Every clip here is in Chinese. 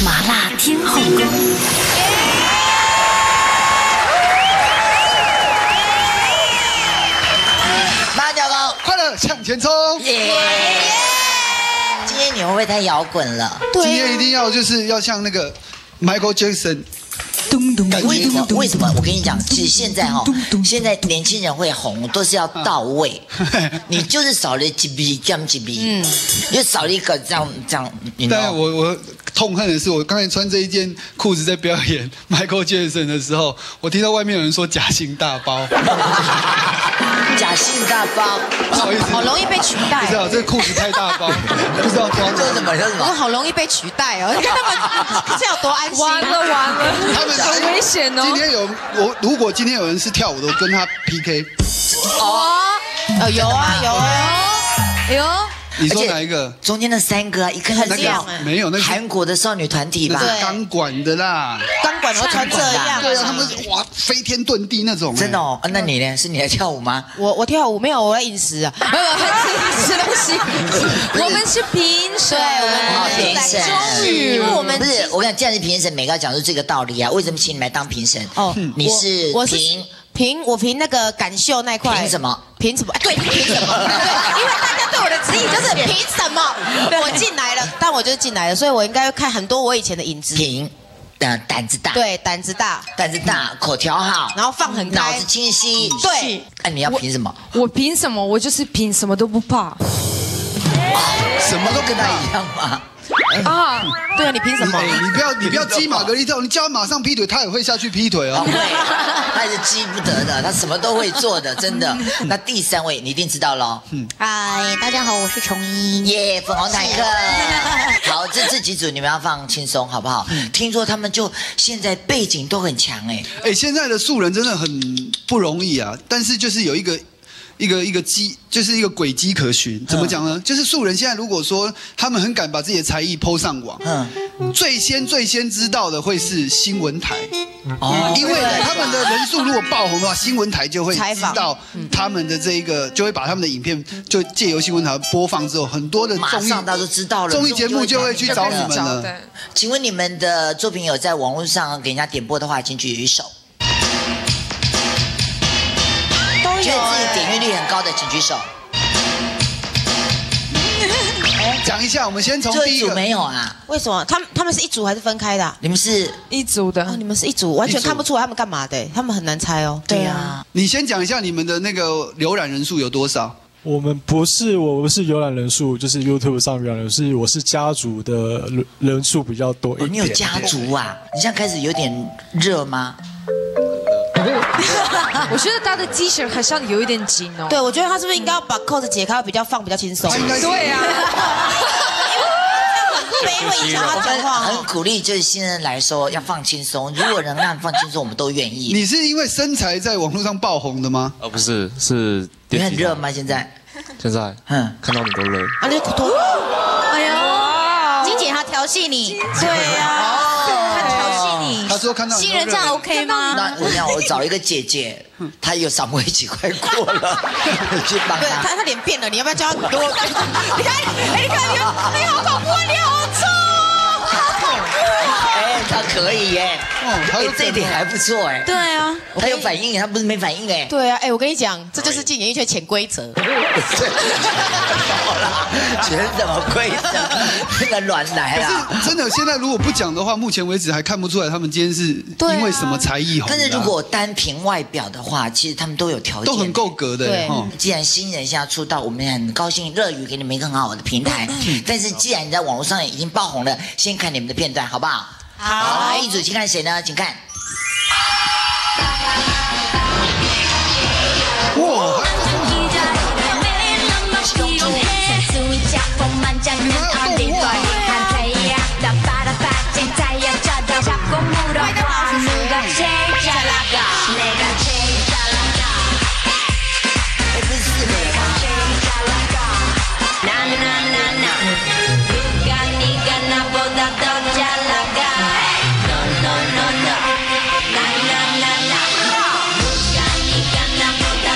麻辣天后宫。 麻辣天后宫， 快乐向前冲！ 今天你会不会太摇滚了？ 今天一定要就是要像那个 Michael Jackson。 为什么？我跟你讲，其实现在现在年轻人会红都是要到位，你就是少了几笔，降几笔，就少了一个这样， 但我痛恨的是，我刚才穿这一件裤子在表演 Michael Jackson 的时候，我听到外面有人说假性大包。 假性大包， 不好意思， 好容易被取代。 不知道这裤子太大包，不知道装什么。 我好容易被取代哦！你看他们这有多安心？ 完了， 他们很危险哦。 今天如果今天有人是跳舞的，我跟他 PK。 有啊。 哎呦， 你说哪一个？ 中间的3个啊，一看就知道没有那个韩国的少女团体吧？ 钢管的啦， 钢管都穿这样。 对啊，他们哇飞天遁地那种。 真的哦，那你呢？是你来跳舞吗？ 我跳舞没有，我在饮食啊，吃东西。 我们是评审， 我们评审。 终于，因为我们不是，我跟你讲，既然是评审，每个要讲出这个道理啊。为什么请你们来当评审？哦，你是我评那个感秀那块。 凭什么？ 凭什么？对，凭什么？对，因为大家对我的质疑就是凭什么？我进来了，但我就是进来了，所以我应该会看很多我以前的影子。 胆子大。 对，胆子大， 口条好， 然后放很开， 脑子清晰。 对， 那你要凭什么？ 我凭什么？我就是凭什么都不怕。 什么都跟他一样吗？ 啊， 对啊，你凭什么？ 你不要激玛格丽特，你叫他马上劈腿，他也会下去劈腿哦。 他是激不得的，他什么都会做的，真的。那第3位你一定知道喽。 嗨，大家好，我是琼英。 耶，粉红坦克。好，这几组你们要放轻松好不好？听说他们就现在背景都很强哎。 现在的素人真的很不容易啊，但是就是有一个就是一个轨迹可循。怎么讲呢？就是素人现在如果说他们很敢把自己的才艺 PO 上网，最先知道的会是新闻台，因为他们的人数如果爆红的话，新闻台就会知道他们的这一个，就会把他们的影片就借由新闻台播放之后，很多的马上大家都知道了， 综艺节目就会去找你们了。 请问你们的作品有在网络上给人家点播的话，请举一手。觉得自己点阅率很高的，请举手。 讲一下，我们先从第一个。 没有啊？ 为什么？他们是一组还是分开的？ 你们是一组的。 哦，你们是一组，完全看不出来他们干嘛的，他们很难猜哦。 对啊。 你先讲一下你们的那个浏览人数有多少？ 我们不是浏览人数，就是 YouTube 上浏览人数，我是家族的人数比较多一点。 你有家族啊？你现在开始有点热吗？ 我觉得他的 T 恤好像有一点紧哦。 对，我觉得他是不是应该要把扣子解开，比较轻松？ 对啊。 会影响他讲话。 很鼓励就是新人来说要放轻松，如果能让你放轻松，我们都愿意。 你是因为身材在网络上爆红的吗？ 不是，是你很热吗？现在看到你都热。 啊，你头。哎呦，金姐她调戏你。对呀。 他说看到新人这样 OK 吗？ 那我找一个姐姐，她有赏味期快过了，去帮她。 她脸变了，你要不要叫她多？你看，你好恐怖，你好臭。 她可以耶，这一点还不错哎。 对啊， 她有反应，她不是没反应哎。 对啊，我跟你讲，这就是进演艺圈潜规则。 全什么规则？那个乱来啦！ 真的，现在如果不讲的话，目前为止还看不出来他们今天是因为什么才艺红。 但是如果单凭外表的话，其实他们都有条件， 都很够格的。 对， 既然新人现在出道，我们很高兴，乐于给你们一个很好的平台。但是既然你在网络上已经爆红了，先看你们的片段好不好？好，一组请看谁呢？请看。 哇！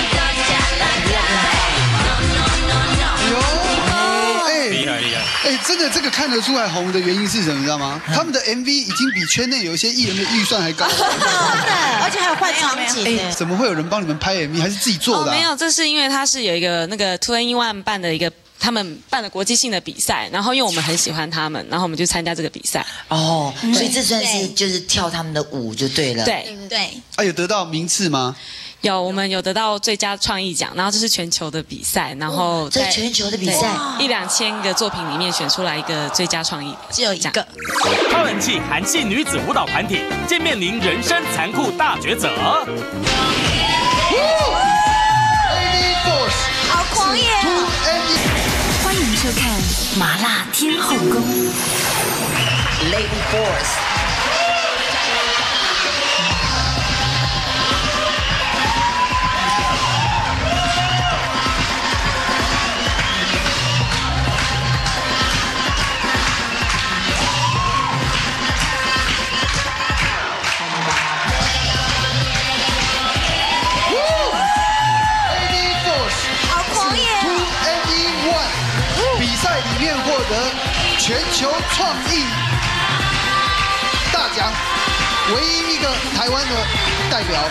真的这个看得出来红的原因是什么？你知道吗？他们的 MV 已经比圈内有一些艺人的预算还高， 而且还有换场景。 怎么会有人帮你们拍 MV？还是自己做的？ 没有，这是因为它是有一个那个 2NE1办的一个。他们办的国际性的比赛，然后因为我们很喜欢他们，然后我们就参加这个比赛。 哦，所以这算是就是跳他们的舞就对了。 对对。 有得到名次吗？ 有，我们有得到最佳创意奖，然后这是全球的比赛，然后这是全球的比赛 ，1-2000个作品里面选出来一个最佳创意， 只有一个。 超人气韩系女子舞蹈团体，见面临人生残酷大抉择。 好狂野！ 欢迎收看《麻辣天后宫》。 Lady Force。 里面获得全球创意大奖，唯一一个台湾的代表。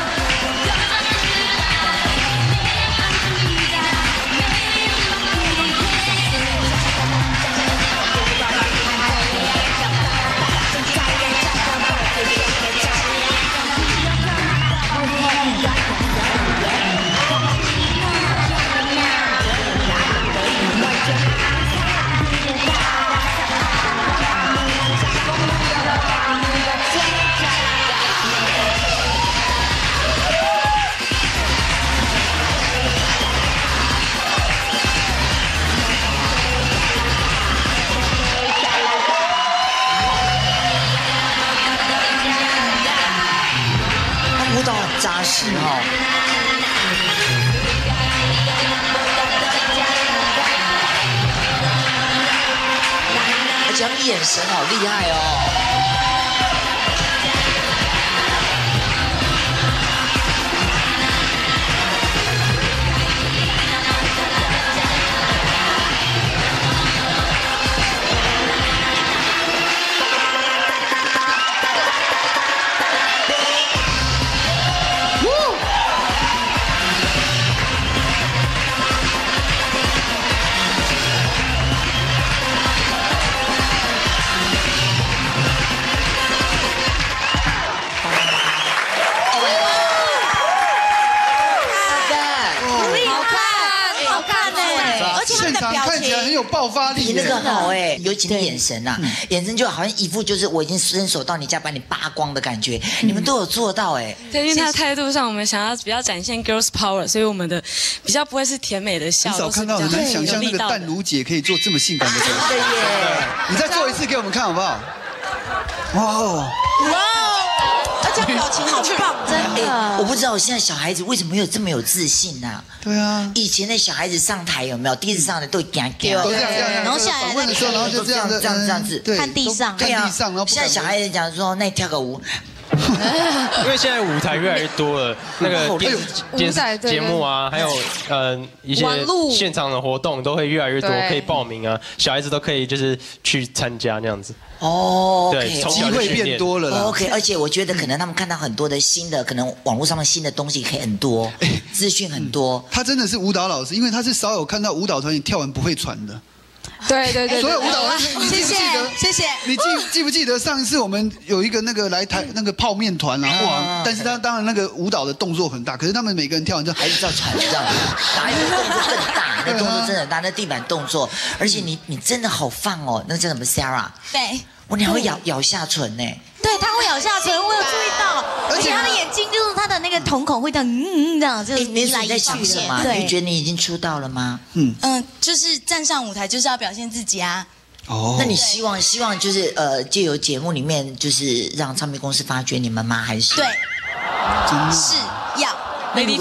舞蹈很扎实哦，而且他们眼神好厉害哦。看起来很有爆发力， 你那个好哎，尤其你眼神啊，眼神就好像一副就是我已经伸手到你家把你扒光的感觉，你们都有做到哎。 对，因为他的态度上，我们想要比较展现 girls power， 所以我们的比较不会是甜美的笑， 很少看到，很难想象那个淡如姐可以做这么性感的角色。 对耶， 你再做一次给我们看好不好？哇哦！ 而且表情好棒，真的。 我不知道我现在小孩子为什么有这么有自信啊？ 对啊， 以前的小孩子上台有没有？第一次上台都嘎嘎， 都这样， 然后下来访问的时候，然后就这样子， 看地上， 对啊。现在小孩子讲说，那你跳个舞。 因为现在舞台越来越多了，那个电视节目啊，还有一些现场的活动都会越来越多，可以报名啊，小孩子都可以就是去参加那样子。 哦， 对， 机会变多了啦。 OK， 而且我觉得可能他们看到很多的新的，可能网络上面新的东西可以很多，资讯很多。 他真的是舞蹈老师，因为他是少有看到舞蹈团体跳完不会喘的。 对对对， 所有舞蹈老师， 谢谢谢谢。 你记不记得上一次我们有一个那个来台那个泡面团啊，哇！但是他当然那个舞蹈的动作很大，可是他们每个人跳完就还是照喘这样，哪有动作更大？那动作真的很大，那地板动作，而且你真的好放哦，那叫什么 Sarah？ 对， 你还会咬下唇呢。 对，他会咬下唇，我有注意到，而且他的眼睛就是他的那个瞳孔会这样，这样就是你在想什么？你觉得你已经出道了吗？ 就是站上舞台就是要表现自己啊。 哦， 那你希望就是借由节目里面就是让唱片公司发掘你们吗？还是对，是要。 Lady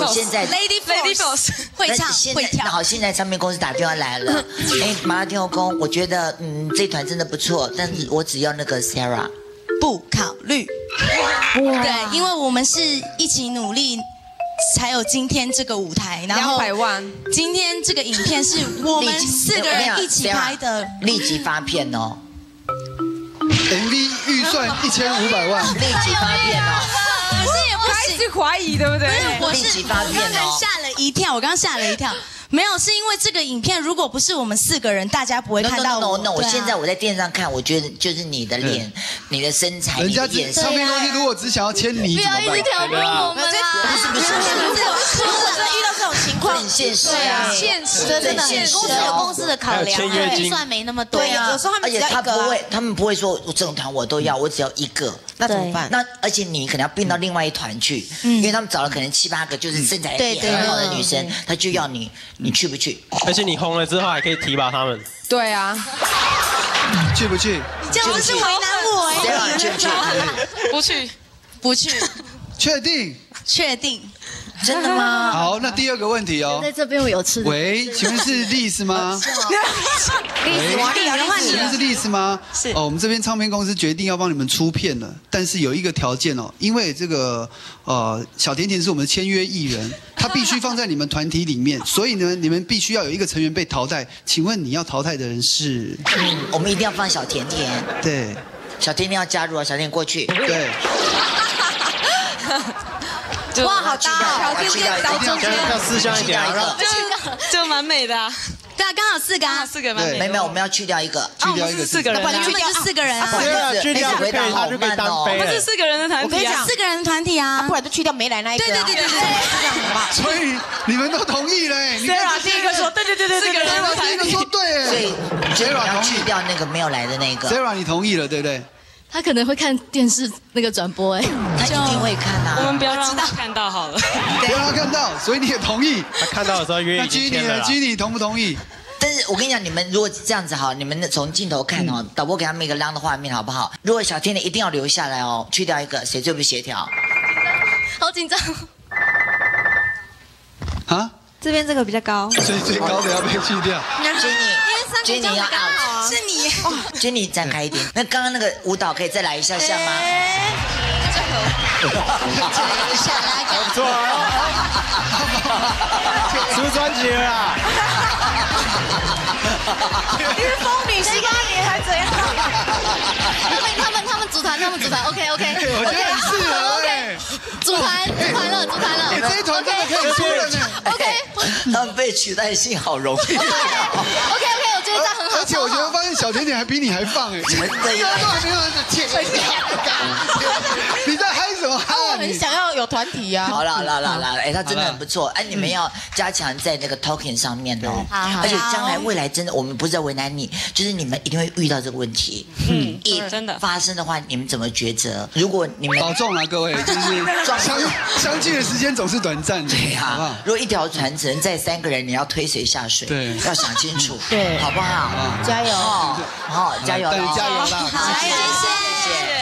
Force 会唱会跳。 好，现在唱片公司打电话来了，麻辣天后宫，我觉得这团真的不错，但是我只要那个 Sarah。 不考虑，对，因为我们是一起努力才有今天这个舞台，然后 200万。 今天这个影片是我们4个人一起拍的， 立即发片哦。 MV 预算1500万， 立即发片哦。 可是也不行， 开始怀疑对不对？ 我立即发片哦。 刚才吓了一跳，我刚吓了一跳。没有，是因为这个影片如果不是我们4个人，大家不会看到我。 No， 我现在我在电视上看，我觉得就是你的脸、你的身材、 人家你的眼神。 唱片公司如果只想要签你， 不要一直挑拨我们啦！ 不是， 如果真的遇到这种情况， 很现实啊， 现实真的公司有公司的考量， 预算没那么多。 对啊，有时候他们只要一个， 他们不会说整团我都要，我只要一个， 那怎么办？ 那而且你可能要并到另外一团去，因为他们找了可能7、8个就是身材也很好的女生，他就要你去不去？ 而且你红了之后还可以提拔他们。 对啊， 去不去？ 这样是为难我哎。 去不去？ 不去， 不去， 确定？ 确定。 真的吗？ 好，那第2个问题哦。 在这边我有吃的。 喂，请问是丽丝吗？请问是丽丝吗？ 是。 哦，我们这边唱片公司决定要帮你们出片了，但是有一个条件哦，因为这个小甜甜是我们的签约艺人，他必须放在你们团体里面，所以呢，你们必须要有一个成员被淘汰。请问你要淘汰的人是？ 我们一定要放小甜甜。 对。 小甜甜要加入啊，小甜甜过去。 对。 哇，好大哦！ 小甜甜到中间，要私下一点， 就蛮美的啊。 对啊，刚好4个啊 ，4个蛮美。 没有，我们要去掉一个， 去掉一个 4个人， 他们就4个人啊。 对啊，去掉就可以，他就可以单飞了。 不是4个人的团体啊， 我跟你讲，4个人的团体啊， 不然就去掉没来那一个。 对，这样好不好？ 所以你们都同意了哎。 Sarah 第一个说对，4个人的团体。 第一个说对哎。 所以 Sarah 要去掉那个没有来的那个。 Sarah 你同意了对不对？ 他可能会看电视那个转播哎， 他一定会看啊。 我们不要让他看到好了， 不要让他看到，所以你也同意。 他看到的时候约已经签了。 那 G 你同不同意？ 但是我跟你讲，你们如果这样子好，你们从镜头看哦，导播给他们一个浪的画面好不好？如果小甜甜一定要留下来哦，去掉一个，谁最不协调？ 好紧张。 啊？ 这边这个比较高， 所以最高的要被去掉。 Jenny 要 out， 是你。 Jenny 站开一点。那刚刚那个舞蹈可以再来一下下吗？ 不错啊，出专辑了啦！ 你是疯女18年还怎样？ 他们组团，OK， 我觉得很适合哎。 组团了。 你这一团真的可以出了呢。 OK， 他们被取代性好容易。 OK， 我觉得这样很好。 而且我觉得发现小甜甜还比你还放哎。 真的呀？ 你在嗨什么嗨？ 我很想要有团体啊。 好了，哎，他真的很不错。哎，你们要加强在那个 talking 上面哦。而且将来未来真的，我们不是在为难你，就是你们一定会遇到这个问题。 真的发生的话，你们怎么抉择？如果你们保重了各位，就是相聚的时间总是短暂的， 对好不好？ 如果一条船只能载3个人，你要推谁下水？ 对， 要想清楚， 对， 好不好？ 加油！ 好，加油！ 加油啦！ 谢谢。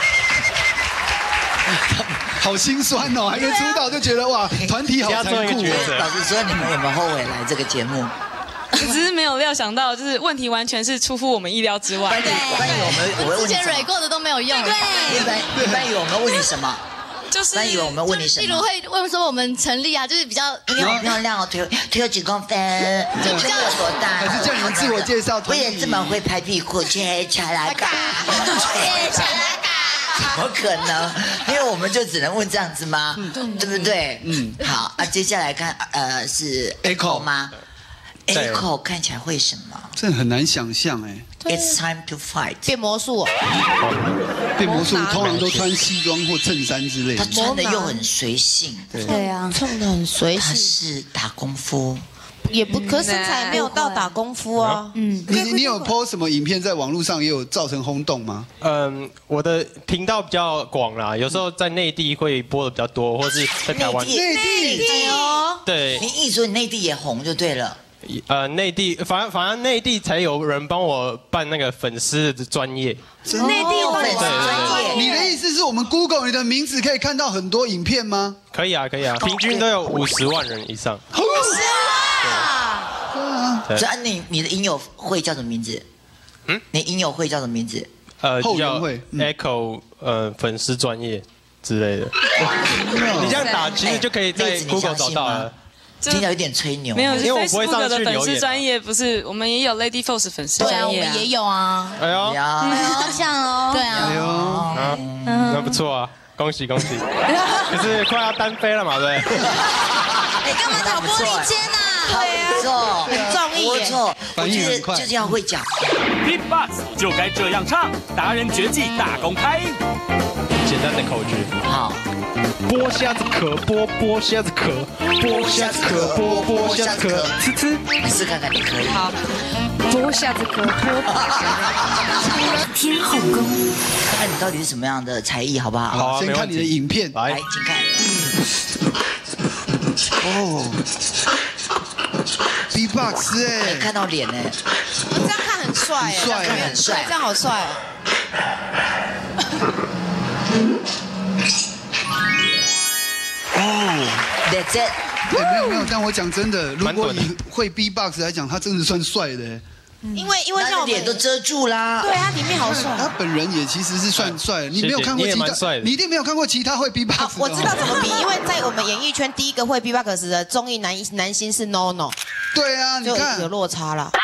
好心酸哦，还没出道就觉得哇，团体好残酷。 老实说，你们有没有后悔来这个节目？ 只是没有料想到，就是问题完全是出乎我们意料之外。 我会问你之前蕊过的都没有用。 对，一般以为我们问你什么？ 就是以为我们问你什么？ 例如会问说我们成立啊，就是比较你好漂亮哦，腿有几公分？就比较有多大？ 还是叫你们自我介绍？ 我也这么会拍屁股，切恰拉嘎，切恰拉嘎，怎么可能？因为我们就只能问这样子吗？对不对？好啊，接下来看是 Echo 吗？Echo 看起来会什么？ 这很难想象哎。 It's time to fight。 变魔术。 变魔术通常都穿西装或衬衫之类的。 他穿的又很随性。 对啊， 穿的很随性。 他是打功夫。 也不，可身材没有到打功夫啊。 你有 po 什么影片在网络上也有造成轰动吗？ 我的频道比较广啦，有时候在内地会播的比较多，或是在台湾。 内地哦。 对。 你一说你内地也红就对了。 内地反正内地才有人帮我办那个粉丝的专业。 内地有粉丝专业。 你的意思是我们 Google 你的名字可以看到很多影片吗？ 可以啊，平均都有50万人以上。 50万！所以你的音友会叫什么名字？你音友会叫什么名字？ 叫 Echo 粉丝专业。 之类的。你这样打其实就可以在 Google 找到了。 听起来有点吹牛， 没有， 因为我不会上去的粉留言。 丝专业不是，我们也有 Lady Force 粉丝专业， 对啊，我们也有啊。 哎呦， 这样哦，对啊， 哎呦， 那不错啊，恭喜恭喜！可是快要单飞了嘛，对不对？ 你干嘛挑拨离间呐？ 对啊，不错， 很中意， 不错，我觉得就是要会讲。 Beatbox 就该这样唱，达人绝技大公开。 简单的口诀， 好。 剥虾子壳，剥虾子壳，剥虾子壳，剥虾子壳，吃吃。 你试看看，你可以。 好，剥虾子壳， 天后宫， 看看你到底是什么样的才艺，好不好？ 好， 先看你的影片， 来，请看。 哦 ，B-box 哎， 看到脸哎， 这样看很帅， 很帅， 很帅， 这样好帅。 哦 ，That's it。 没有，但我讲真的，如果你会 B-box 来讲，他真的算帅的。 因为像我脸都遮住啦， 对，他里面好帅。 他本人也其实是算帅的，你没有看过其他，你一定没有看过其他会 B-box 的。 我知道怎么比，因为在我们演艺圈第一个会 B-box 的综艺男星是 NONO。 对啊，你看有落差啦。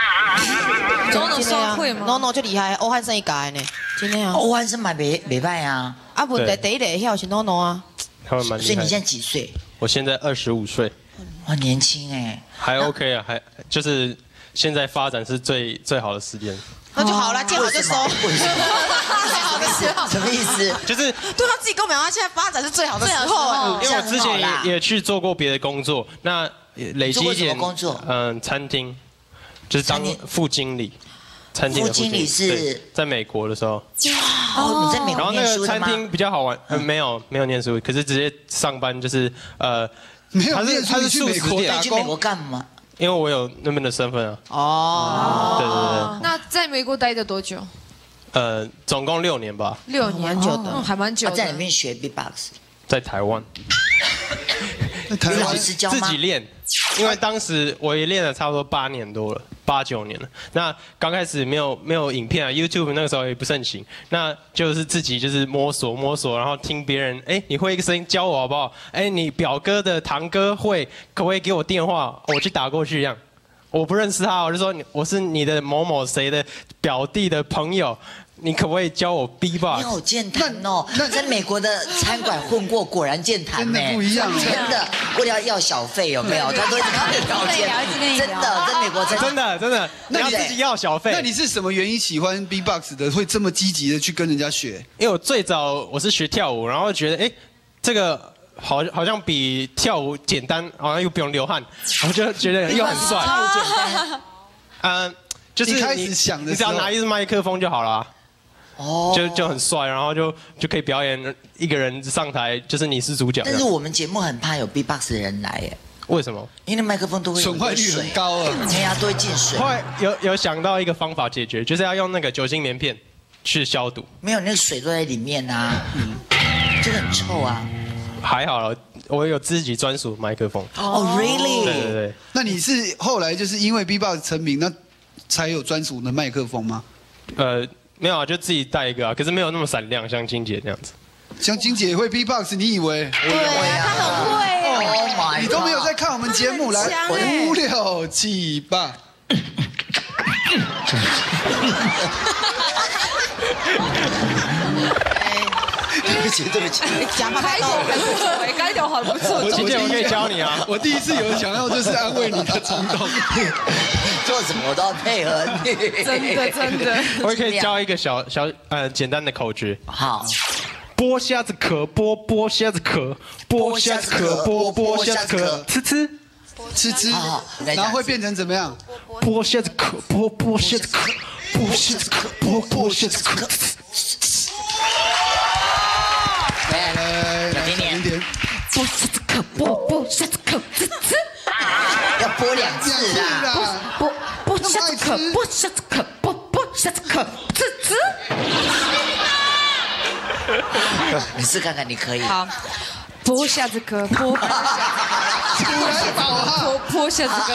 NONO 算会吗 ？NONO 就厉害，欧汉生一改呢，真的啊。 欧汉生买没败啊。 啊不，第一个跳是 NONO 啊。 他们蛮厉害。 所以你现在几岁？ 我现在25岁。 哇，年轻哎。 还 OK 啊，还就是现在发展是最好的时间。 那就好了，见好就收。最好的时候。 什么意思？ 就是对他自己跟我们讲，他现在发展是最好的时候。 因为我之前也去做过别的工作，那累积一点工作， 餐厅，就是当副经理。餐厅的副经理是在美国的时候。 哦，你在美国念书的吗？ 然后那个餐厅比较好玩，没有念书，可是直接上班就是没有念书， 他是素食店。 去美国干嘛？ 因为我有那边的身份啊。 哦。 对。 那在美国待的多久？ 总共6年吧。 6年， 蛮久的， 还蛮久的。 在里面学 B-box。 在台湾。 你老师教吗？ 自己练，因为当时我也练了差不多8年多了，8、9年了。那刚开始没有影片啊 ，YouTube 那个时候也不盛行，那就是自己就是摸索，然后听别人，你会一个声音教我好不好？你表哥的堂哥会，可不可以给我电话，我去打过去一样。我不认识他，我就说我是你的某某谁的表弟的朋友。你可不可以教我 B-box？ 你好健谈哦！那在美国的餐馆混过，果然健谈呢。 真的不一样， 真的。为了要小费有没有？他都会跟你聊天。真的，在美国真的，你要自己要小费。 那你是什么原因喜欢 B-box 的？会这么积极的去跟人家学？ 因为我最早我是学跳舞，然后觉得这个好像比跳舞简单，好像又不用流汗，我就觉得又很帅。 跳舞简单。就是一开始想的时候， 你只要拿一支麦克风就好了。哦，就很帅，然后就可以表演一个人上台，就是你是主角。 但是我们节目很怕有 B-box 的人来耶。 为什么？ 因为麦克风都会损坏率很高啊， 对呀，都会进水。 后来有想到一个方法解决，就是要用那个酒精棉片去消毒。 没有，那个水都在里面啊，这个很臭啊。 还好了，我有自己专属麦克风。 哦 ，really？ 对。 那你是后来就是因为 B-box 成名，那才有专属的麦克风吗？ 没有啊，就自己带一个啊，可是没有那么闪亮，像金姐那样子。 像金姐也会 B-box， 你以为？ 对啊， 她很会。 Oh my！ 你都没有在看我们节目，来5、6、7、8。 对不起， 讲开头很不错，开头很不错。 金姐，我可以教你啊。 我第一次有想要就是安慰你的冲动， 做什么我都要配合你。 真的。 我也可以教一个小简单的口诀。 好。 剥虾子壳，剥虾子壳，剥虾子壳，剥虾子壳，吃， 然后会变成怎么样？ 剥虾子壳，剥虾子壳，剥虾子壳，剥虾子壳。 来， 点点。 剥虾子壳，剥虾子壳， 要剥2次啊！ 剥虾子壳，剥虾子壳，剥虾子壳， 你试看看，你可以。 好，剥虾子壳，剥。 脱下这个，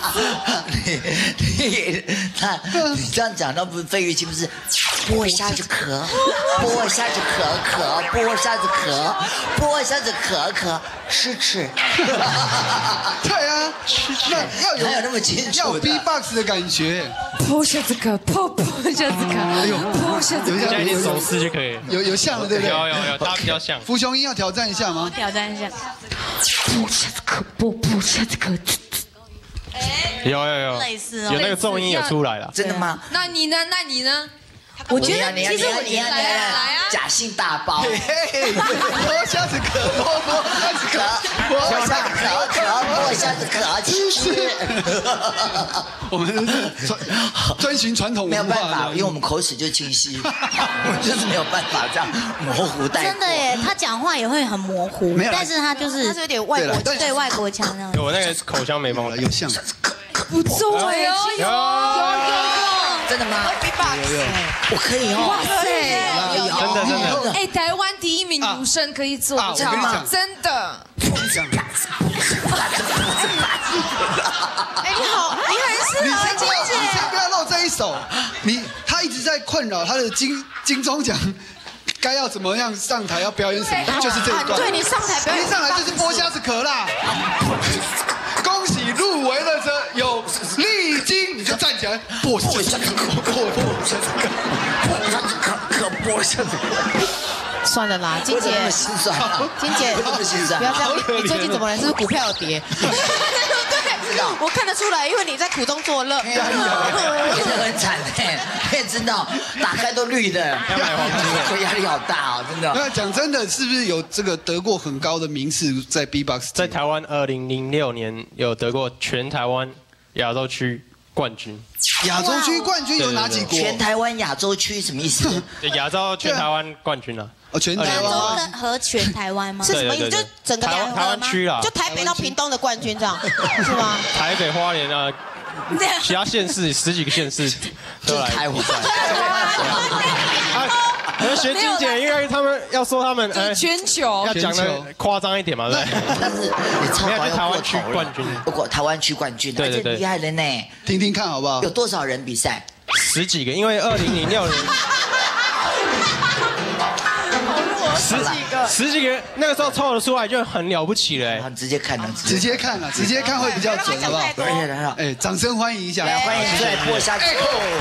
你这样讲，那不是费玉清不是剥一下子壳，剥一下子壳，剥一下子壳，剥一下子壳，吃。 对啊，那要有那么清楚， 要有 B-box 的感觉。 脱下这个，脱下这个， 哎呦， 脱下这个， 加一点手势就可以。 有像了，对不对？ 有，他比较像。 福雄鹰要挑战一下吗？ 挑战一下。 脱下这个，剥下这个。 有， 类似哦， 有那个重音有出来了。 真的吗？ 那你呢？ 我觉得其实你来啊，假性大包， 剥下子壳，剥下子壳，吃。 我们遵循传统文化， 没有办法，因为我们口齿就清晰，我就是没有办法这样模糊带过。 真的耶，他讲话也会很模糊，但是他是有点外国对外国腔那样。 我那个口腔没忘了， 有像。 不错哟，有， 真的吗？ 有， 我可以哦。 哇塞， 真的。 哎，台湾第1名女生可以做我跟你讲， 真的。 哎，你好，你很适合金姐。 你先不要漏这一手，他一直在困扰他的金钟奖。该要怎么样上台要表演什么，就是这一段。 对，你上台表演， 一上来就是剥虾子壳啦。恭喜入围了的有丽晶，你就站起来剥虾子壳，剥虾子壳。 算了啦，金姐，金姐，不要这样，你最近怎么了？是不是股票有跌？我看得出来，因为你在苦中作乐， 真的很惨哎，你也知道，打开都绿的， 要买黄金的， 压力好大哦，真的。 那讲真的，是不是有这个得过很高的名次在 B-box？ 在台湾2006年有得过全台湾亚洲区冠军。 亚洲区冠军有哪几国？ 全台湾亚洲区什么意思？ 亚洲全台湾冠军啊。 全台湾和全台湾吗？ 是什么意思？就整个联合台湾区啊， 就台北到屏东的冠军这样，是吗？ 台北、花莲啊，其他县市10几个县市都来比赛。学金姐，因为他们要说他们全球要讲的夸张一点嘛，对不对？ 但是你超没有台湾区冠军， 不过台湾区冠军， 对， 厉害了呢。 听听看好不好？ 有多少人比赛 ？10几个，因为2006年。十几个，那个时候抽得出来就很了不起了。 直接看直接看会比较准，好不好？哎，掌声欢迎一下， 欢迎再播下去。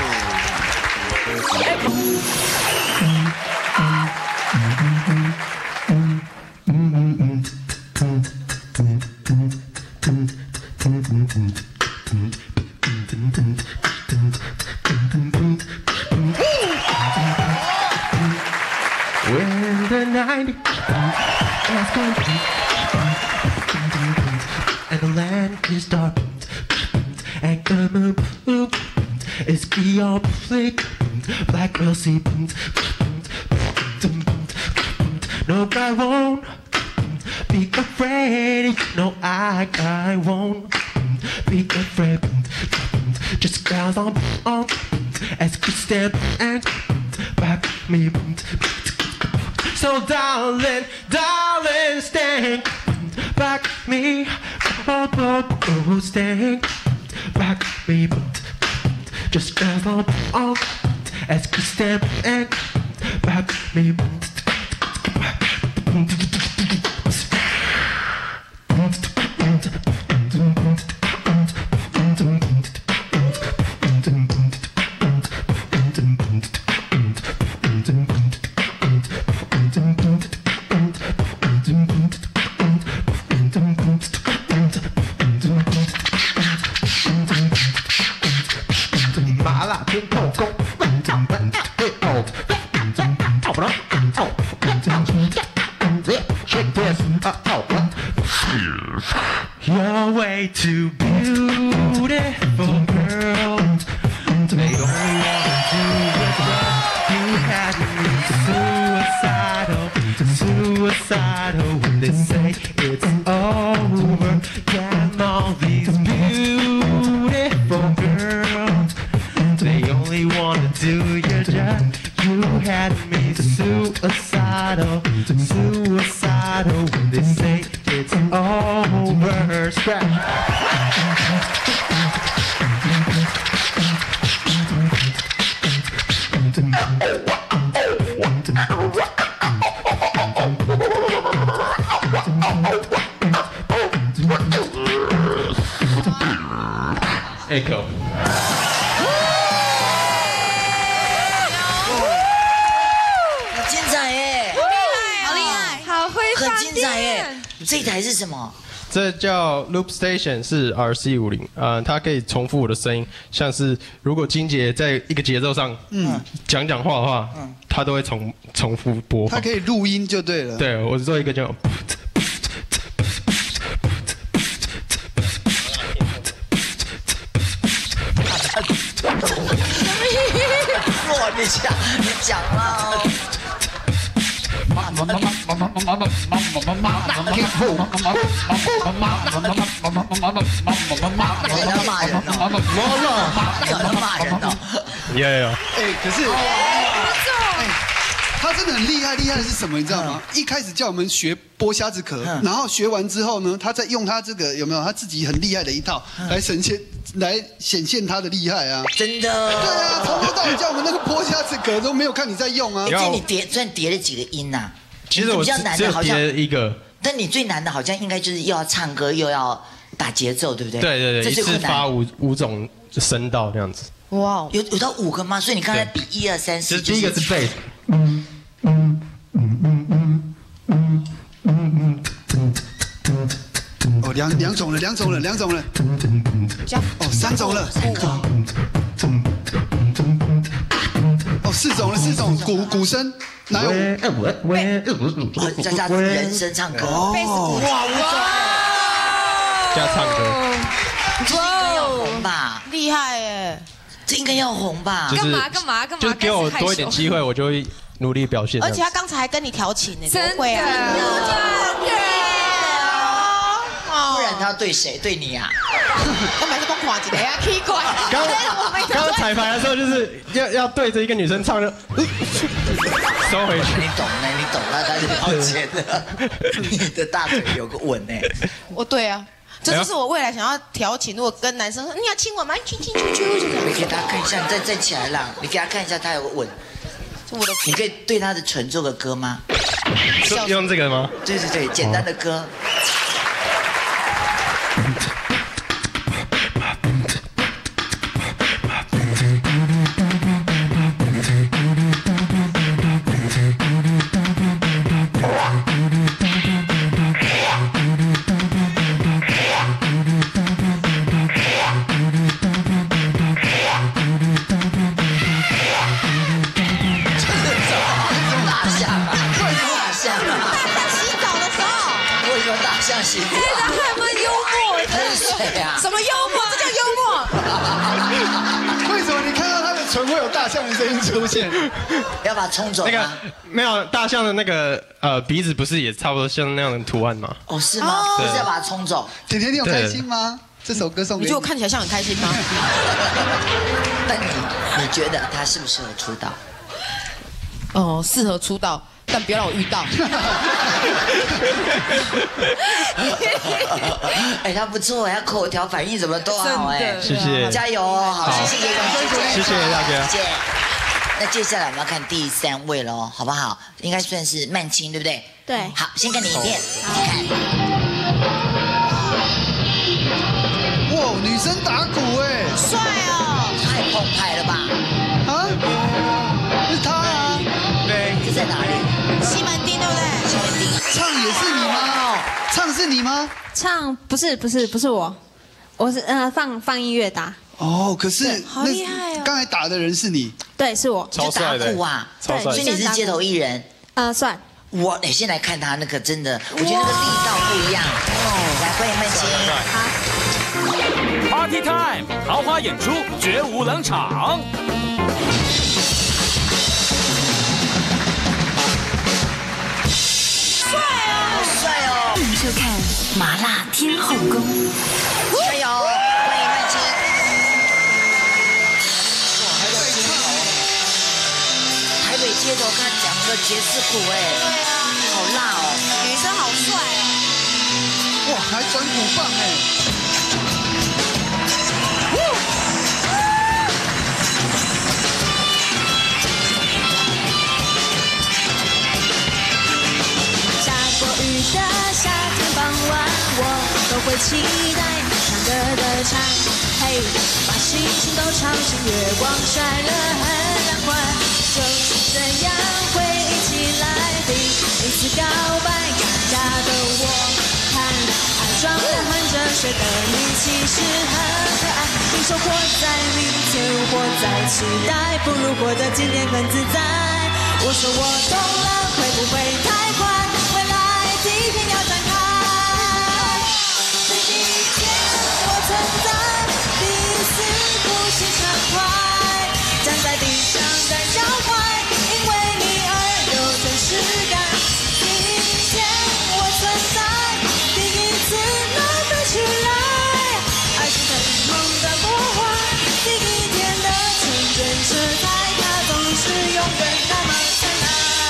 When the night has come and the land is dark and the moon is beyond black will see. No, I won't be afraid. No, I won't be afraid. Just bounce on as we stand and back me. So darling, stand back me. Oh, stand back me. Just bounce on as we stand and back me. You're way too beautiful, girl. They only wanna do is you had me suicidal when they say it's over. Damn all these beautiful girls, they only wanna do your job. You had me suicidal when they say it's over. her scratch. Echo. 很精彩耶！ 好厉害， 好会很精彩耶！这一台是什么？ 这叫 Loop Station， 是 RC50，它可以重复我的声音，像是如果金姐在一个节奏上讲话的话，它都会重复播放。 它可以录音就对了。 对，我做一个叫。 哇，你讲了。 可是，他真的很厉害，厉害的是什么？你知道吗？一开始叫我们学剥虾子壳，然后学完之后呢，他再用他这个有没有他自己很厉害的一套来显现他的厉害啊！ 真的。 对啊，从头到尾叫我们那个剥虾子壳都没有看你在用啊。 这你叠了几个音呐？ 其实我比较难的好像叠一个。 但你最难的好像应该就是又要唱歌又要打节奏，对不对？ 对， 这一次发五种声道这样子。 哇，有到5个吗？所以你刚才比1、2、3、4， 第一个是 bass。 哦，两种了。哦，3种了。哦，4种鼓声，哪有？ 加人声唱歌。哇， 加唱歌。 这应该要红吧？ 厉害耶！ 这应该要红吧？ 干嘛？ 就是给我多一点机会，我就会努力表现。 而且他刚才还跟你调情呢， 真会啊！ 不然他对谁？对你啊？ 我每次都垮几个呀，奇怪。 刚彩排的时候就是要对着一个女生唱，就收回去。 你懂了，他是了解的。你的大腿有个吻哎。 对啊。这就是我未来想要调情，如果跟男生说你要亲我吗？亲，就这样。 你给大家看一下，你再起来啦！你给他看一下，他有个吻。你可以对他的唇做个歌吗？ 用这个吗？ 对，简单的歌。 他很幽默， 这是谁啊？ 什么幽默？这叫幽默？为什么你看到他的唇会有大象的声音出现？ 要把它冲走吗？ 那个没有大象的那个鼻子不是也差不多像那样的图案吗？ 哦，是吗？不是要把它冲走？ 甜甜，你有开心吗？这首歌送给你。 你觉得我看起来像很开心吗？ 那你觉得他适不适合出道？ 哦，适合出道。但不要让我遇到。 哎，他不错，他口条反应怎么都好哎， 谢谢， 加油哦，好，谢谢谢谢大家， 谢谢。那接下来我们要看第3位喽，好不好？应该算是曼青，对不对？ 对。 好，先看你影片，看。 哇，女生打鼓哎， 帅哦， 太澎湃了吧？ 啊？是他啊？ 对，这在哪里？ 西门町对不对？ 西门町。 唱也是你吗？唱是你吗？ 唱不是我，我是放音乐打。 哦，可是好厉害哦！ 刚才打的人是你？ 对，是我。 超帅的。对，所以你是街头艺人。 算。 我先来看他那个真的，我觉得那个力道不一样。来，欢迎曼青。 好。Party time， 豪华演出，绝无冷场。 欢迎收看《麻辣天后宫》。 加油！欢迎曼青。台北街头看讲个爵士鼓哎，好辣哦！ 女生好帅哦。 哇，还转鼓棒哎！ 下过雨的夏天傍晚，我都会期待唱歌的唱，嘿，把星星都吵醒，月光晒得很凉快，就是这样会一起来听一次告白，尴尬的我看，爱装的含着水的你其实很可爱，你说活在明天，活在期待，不如活得今天更自在。我说我懂了，会不会太快？未来第一天要展开。第一天我存在，第一次呼吸畅快，站在地上在脚踝，因为你而有真实感。第一天我存在，第一次能飞起来，爱是很梦的魔幻。第一天的纯真色彩，它总是永远那么灿烂。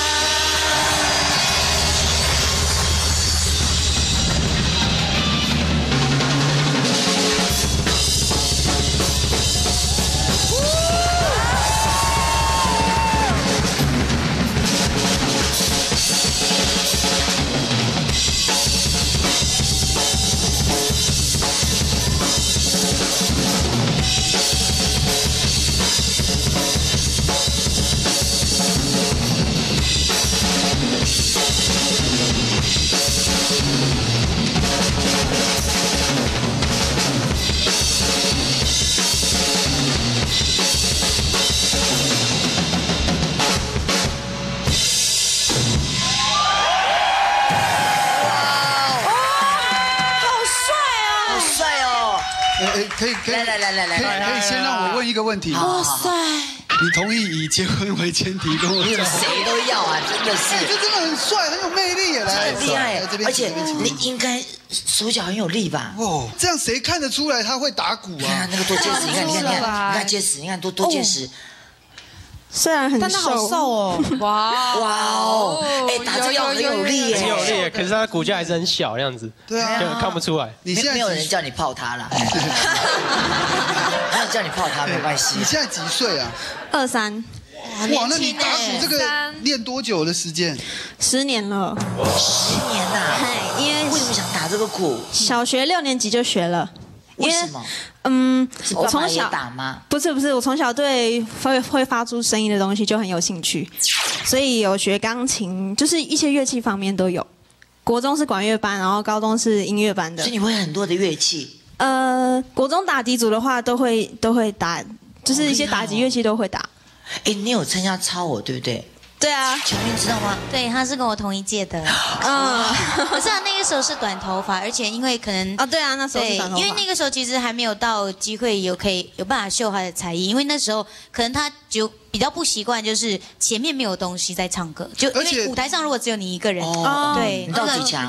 可以，可以先让我问一个问题。 哇塞！ 你同意以结婚为前提跟我交往？ 谁都要啊，真的是。 这真的很帅，很有魅力耶！来， 很厉害，而且你应该手脚很有力吧？ 哦，这样谁看得出来他会打鼓啊？ 看那个多结实，你看结实，你看多结实。 虽然很瘦， 但他好瘦哦！ 哇哦！哎，打这个很有力耶， 很有力，可是他骨架还是很小，这样子， 对啊， 就看不出来。 你现在没有人叫你泡他了，没有叫你泡他没关系。 你现在几岁啊 ？23。 哇，那你打鼓这个练多久的时间 ？10年了。 10年呐！ 因为为什么想打这个鼓？ 小学6年级就学了。 为什么？ 我从小打吗？ 不是，我从小对会发出声音的东西就很有兴趣，所以有学钢琴，就是一些乐器方面都有。国中是管乐班，然后高中是音乐班的。 所以你会很多的乐器？ 国中打击组的话都会打，就是一些打击乐器都会打。 哎，你有参加超我对不对？ 对啊， 乔云知道吗？ 对，他是跟我同一届的。可是他那个时候是短头发，而且因为可能对啊，那时候是短头发， 因为那个时候其实还没有到机会有办法秀他的才艺，因为那时候可能他就比较不习惯，就是前面没有东西在唱歌，就因为舞台上如果只有你一个人，对， 你到几强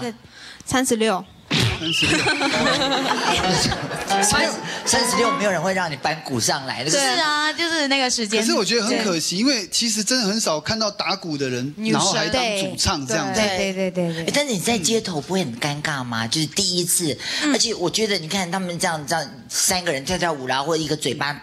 ？36。 36没有人会让你搬鼓上来的。 是啊，就是那个时间。 可是我觉得很可惜，因为其实真的很少看到打鼓的人，然后还当主唱这样子。 对。 但是你在街头不会很尴尬吗？就是第一次，而且我觉得你看他们这样3个人跳舞啦，或者一个嘴巴，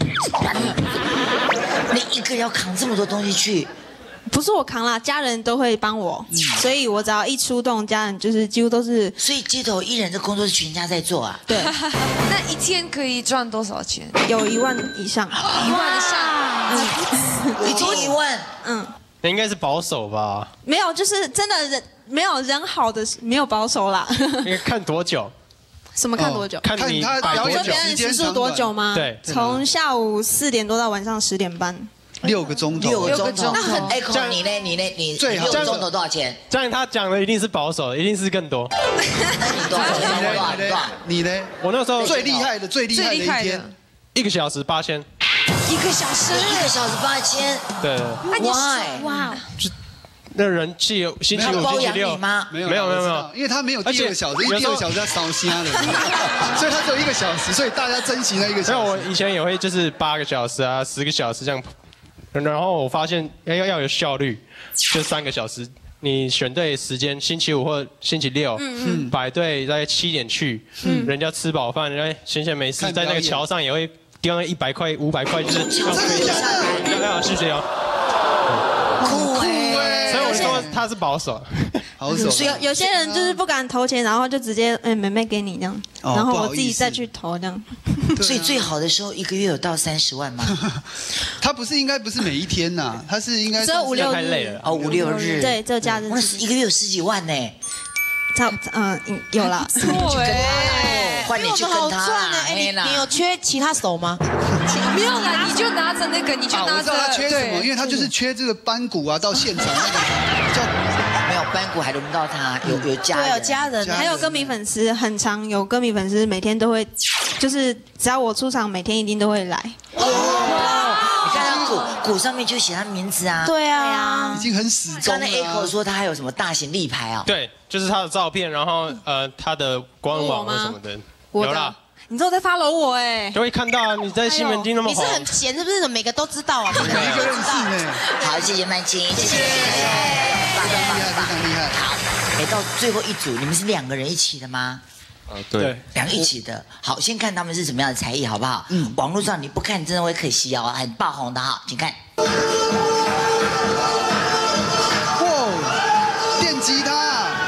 你一个人要扛这么多东西去。 不是我扛啦，家人都会帮我，所以我只要一出动，家人就是几乎都是。 所以街头艺人的工作是全家在做啊。 对。 那一天可以赚多少钱？ 有1万以上。 1万以上。 一天1万。 那应该是保守吧？ 没有，就是真的没有人好的没有保守啦。 应该看多久？ 什么看多久？ 看你他表演时数多久吗？ 对， 从下午4点多到晚上10点半。 6个钟头 ，6个钟头，那很echo。你呢？你最好6个钟头多少钱？ 这样他讲的一定是保守的，一定是更多。 那你多少？ 你呢？ 我那时候最厉害的一天 ，1个小时8000。 1个小时 ，1个小时8000。 对。 Why？ 哇！ 那人气星期5、星期6 吗？ 没有，因为他没有第2个小时，因为第2个小时要烧虾的，所以他只有1个小时，所以大家珍惜那1个小时。 那我以前也会就是8个小时啊，10个小时这样。然后我发现要有效率，就3个小时你选对时间，星期五或星期六，摆队大概7点去，人家吃饱饭，人家闲闲没事，在那个桥上也会丢那100块、500块，就是要推下来，要谢谢哦。 酷哎！ 所以我说他是保守。 有些人就是不敢投钱，然后就直接妹妹给你这样，然后我自己再去投这样。 所以最好的时候1个月有到30万吗？ 他应该不是每一天呐，他是应该只有5、6日。 太累了哦，5、6日。 对，只有假日。 那1个月有10几万呢。 有啦。 错哎，换你去跟他啦。 你有缺其他手吗？ 没有啦，你就拿着那个，你就拿着。 我知道他缺什么，因为他就是缺这个班鼓啊，到现场那个叫。 没有班鼓还轮不到他，有家人， 对，有家人，还有歌迷粉丝，很常有歌迷粉丝每天都会，就是只要我出场，每天一定都会来。 你看他鼓上面就写他名字啊。 对啊， 已经很死忠了。 刚才 Echo 说他还有什么大型立牌啊？ 对，就是他的照片，然后他的官网或什么的，有啦。 你都在 follow 我哎， 都会看到啊！你在西门町那么红， 你是很闲是不是？每个都知道啊， 每一个认识呢。 好，谢谢曼青，谢谢， 非常厉害。 好，到最后一组，你们是2个人一起的吗？ 对 ，2个一起的。好，先看他们是什么样的才艺，好不好？网络上你不看真的会可惜哦，很爆红的哈，请看。 哇，电吉他。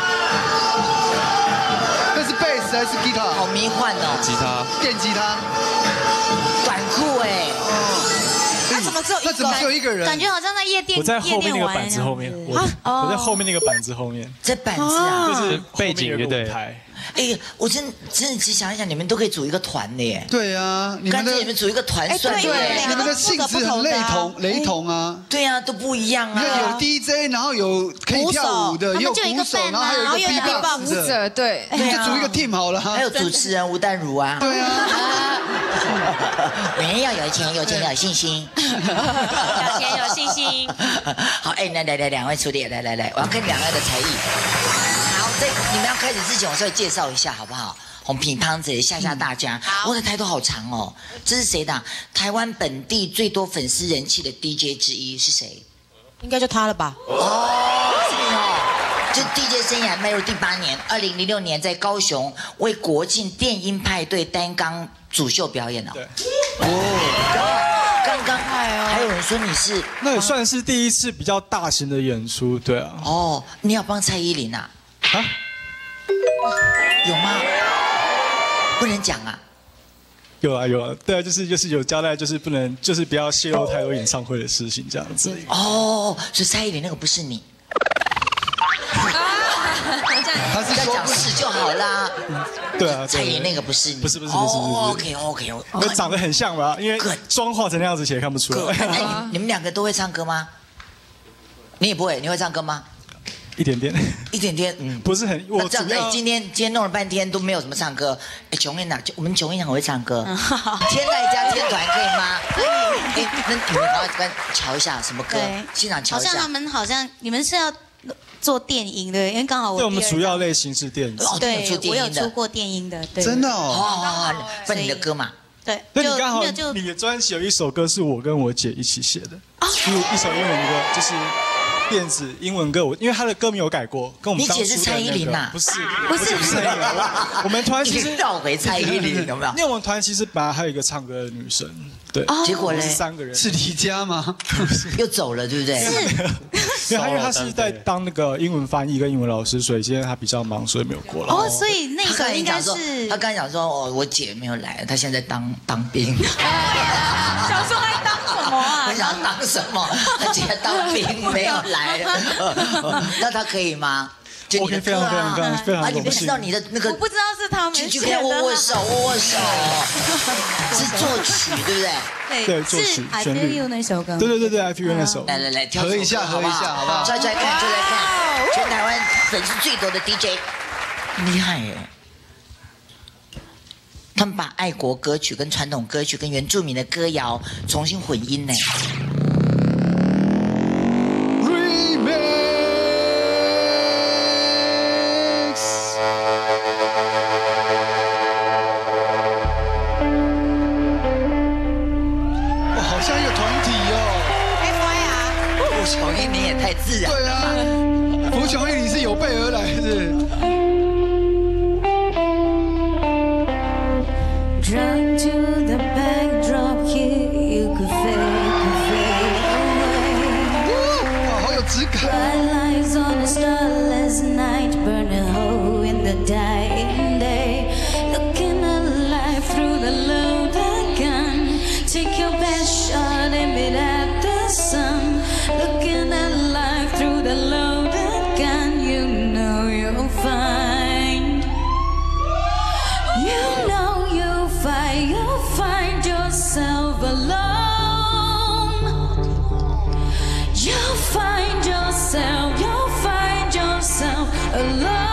还是吉他， 好迷幻哦！ 吉他， 电吉他， 短裤哎！ 那怎么只有一个人？ 感觉好像在夜店。 我在后面那个板子后面，我在后面那个板子后面。 这板子啊， 就是背景乐队。 哎，我真的只想一想，你们都可以组一个团的耶。 对啊， 干脆你们组一个团算了。 对，你们的性质很雷同啊。 对啊，都不一样啊。 有 DJ， 然后有可以跳舞的，也有鼓手，然后还有一个 B-box 的，对， 就组一个 team 好了。 还有主持人吴淡如啊。 对啊。 每人要有钱有信心。 有钱有信心。 好，哎，来，2位出列，来，我要看2位的才艺。好，在你们要开始之前，我稍微介绍一下好不好？红品汤子吓大家。我的台头好长哦，这是谁的？台湾本地最多粉丝人气的 DJ 之一是谁？ 应该就他了吧？ 是你哦。就 DJ 生涯迈入第8年，2006年在高雄为国庆电音派对担纲主秀表演了。 对。 刚还有人说你是， 那也算是第一次比较大型的演出，对啊。 哦，你要帮蔡依林啊？啊？有吗？不能讲啊。 有啊，对啊，就是有交代，就是不能，就是不要泄露太多演唱会的事情这样子。 哦，所以蔡依林那个不是你。他是在讲事就好啦。 对啊， 蔡依林那个不是你。 不是。 OK。 长得很像吧？因为妆化成那样子，其实看不出来。 你们2个都会唱歌吗？你也不会，你会唱歌吗？ 一点点， 不是很。我这样，今天弄了半天都没有什么唱歌。哎，琼英啊，我们琼英很会唱歌。天籁加天团可以吗？哎，那你们赶快瞧一下什么歌？现场瞧一下。 好像你们是要做电音的，因为刚好对，我们主要类型是电子。 对，我有出过电音的。 真的哦。 放你的歌嘛。 对。 那你刚好你的专辑有一首歌是我跟我姐一起写的，一首英文歌，就是。电子英文歌，因为他的歌名有改过，跟我们当初的你姐是蔡依林呐？ 不是蔡依林。我们团其实绕回蔡依林有没有？ 因为我们团其实本来还有一个唱歌的女生，对， 结果呢是3个人， 是李佳吗？ 又走了，对不对？ 因为他是在当那个英文翻译跟英文老师，所以今天他比较忙，所以没有过来。 哦，所以那个应该是他刚才讲说，我姐没有来，她现在当兵。 想说还当什么啊？ 我想当什么？她姐当兵没有来，那她可以吗？ 我可以非常啊！你不知道你的那个， 我不知道是他们去跟他握手，是作曲对不对？ 对，作曲 ，I Feel You 那首歌。 对，I Feel You 那首。 来， 合一下，好不好？ 再看，全台湾粉丝最多的 DJ， 厉害耶！他们把爱国歌曲、跟传统歌曲、跟原住民的歌谣重新混音呢。 自然。对啊，福有备而来是。 Drunk to the backdrop here, you could fade away. 哇，好有质感。 Bright lights on a starless night, burn a hole in the dying day. Looking alive through the loaded gun. Take your best shot, aim it at the sun. Looking alive through the loaded gun, you know you'll find. You know you'll find yourself alone. You'll find yourself alone.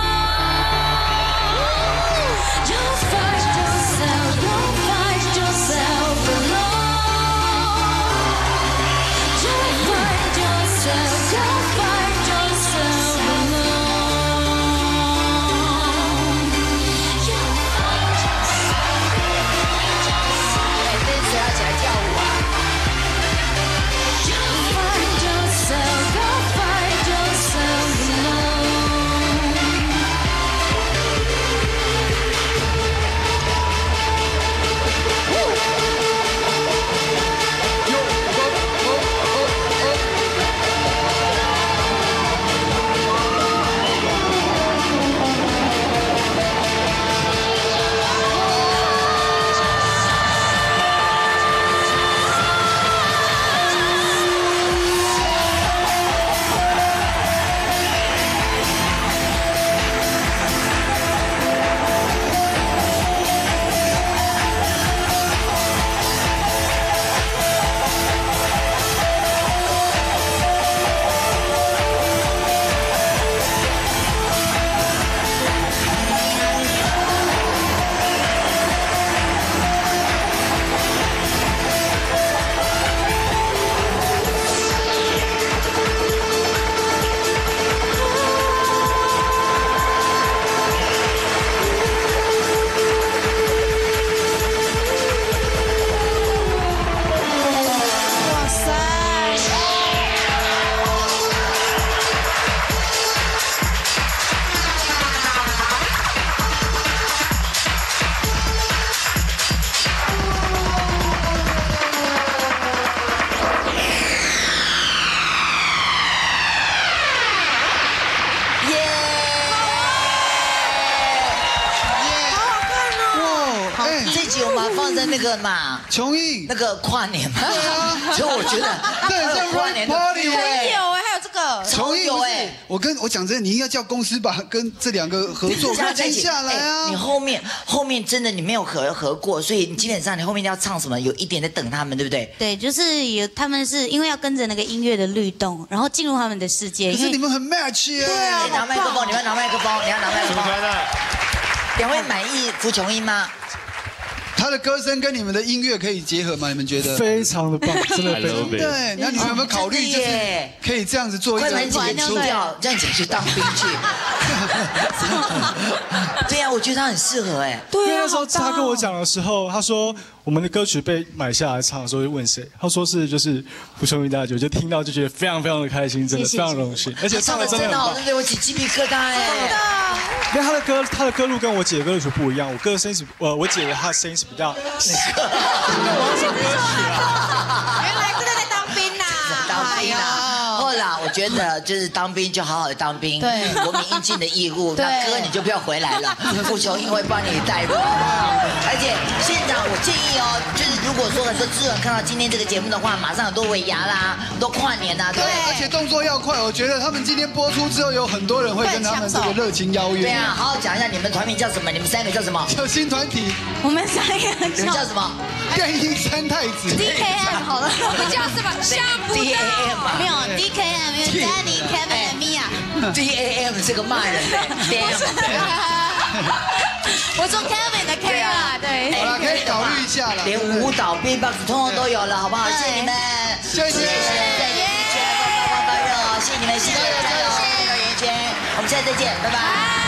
You'll find yourself alone. You'll find yourself alone. 这次要起来跳舞啊！ You'll find yourself alone. 那个嘛， 琼英那个跨年嘛， 对啊， 所以我觉得对， 跨年的 party 还有这个琼英有我讲真的，你应该叫公司把跟这两个合作接下来啊。 你后面真的你没有合过，所以你基本上你后面要唱什么，有一点在等他们，对不对？ 对，就是他们是因为要跟着那个音乐的律动，然后进入他们的世界。 可是你们很 match 耶！ 对啊，拿麦克风，你们拿麦克风，你要拿麦克风。两位满意服琼英吗？ 他的歌声跟你们的音乐可以结合吗？你们觉得？ 非常的棒，真的非常。 对，那你们有没有考虑就是可以这样子做一个演出，让你去当兵去？对呀，我觉得他很适合哎。 对啊，那时候他跟我讲的时候，他说我们的歌曲被买下来唱的时候，就问谁？他说是就是蒲松龄大姐，就听到就觉得非常非常的开心，真的非常荣幸，而且唱的真的很棒， 对我起鸡皮疙瘩哎。 因为他的歌路跟我姐的歌曲不一样，我哥的声音是我姐的她的声音是比较。 原来真的在当兵呐！ 当兵啊！后来我觉得就是当兵就好好的当兵， 对， 国民应尽的义务。 对， 那哥你就不要回来了，傅琼英会帮你带路，而且现场我建议哦，就是如果说很多资源看到今天这个节目的话，马上很多尾牙啦，很多跨年啦，对， 而且动作要快。我觉得他们今天播出之后，有很多人会跟他们这个热情邀约。 对啊，好好讲一下你们团名叫什么？你们三个叫什么？ 叫新团体。 我们三个你们叫什么？ 电音三太子。 DKM 好了， 我们叫什么？想不到。 DAM 没有 DKM， 因为 Danny、Kevin、Mia。 DAM 是个骂人的。 我说 Kevin 的 K 啊，对。 好了，可以考虑一下了。 连舞蹈、B-box 通通都有了，好不好？谢谢你们， 谢谢。 谢谢你们，谢谢大家，谢谢圆圈，我们下次再见，拜拜。